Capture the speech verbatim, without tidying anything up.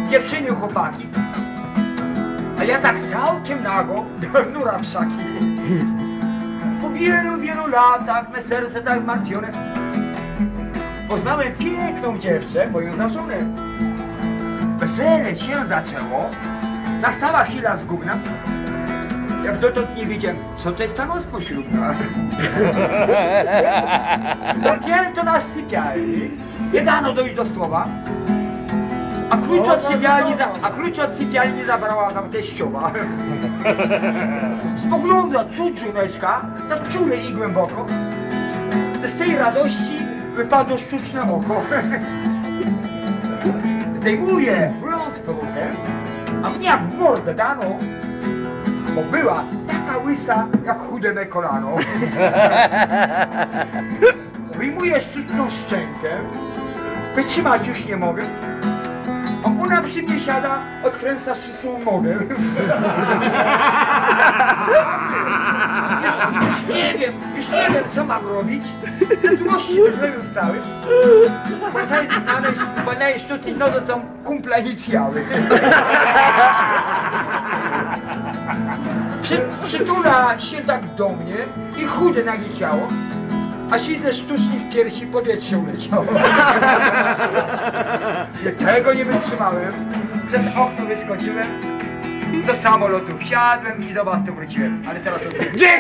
dziewczyny, chłopaki. A ja tak całkiem nago, nura w szaki. Po wielu, wielu latach, me serce tak zmartwione, poznałem piękną dziewczę, bo ją za żonę. Wesele się zaczęło, nastała chwila zgubna. Jak dotąd nie wiedziałem, co to jest stanowstwo ślubne. Zamknięto nas w sypialni, nie dano dojść do słowa, a klucz od sypialni, za, a klucz od sypialni zabrała nam teściowa. Spogląda czuczuneczka, tak czule i głęboko, że z tej radości wypadło sztuczne oko. Zdejmuje blond kołkę, a mnie jak w mordę dano, bo była taka łysa, jak chude me kolano. Wyjmuję sztuczną szczękę, wytrzymać już nie mogę, a ona przy mnie siada, odkręca sztuczną nogę. Już, już nie wiem, już nie wiem, co mam robić. Te złości już cały. Bo na jej sztuki no to są kumple inicjały. Przy, przytula się tak do mnie i chude nagie ciało, a siedzę sztucznych piersi powietrze uleciało. Tego nie wytrzymałem. Przez okno wyskoczyłem, do samolotu wsiadłem i do was tu wróciłem. Ale teraz to...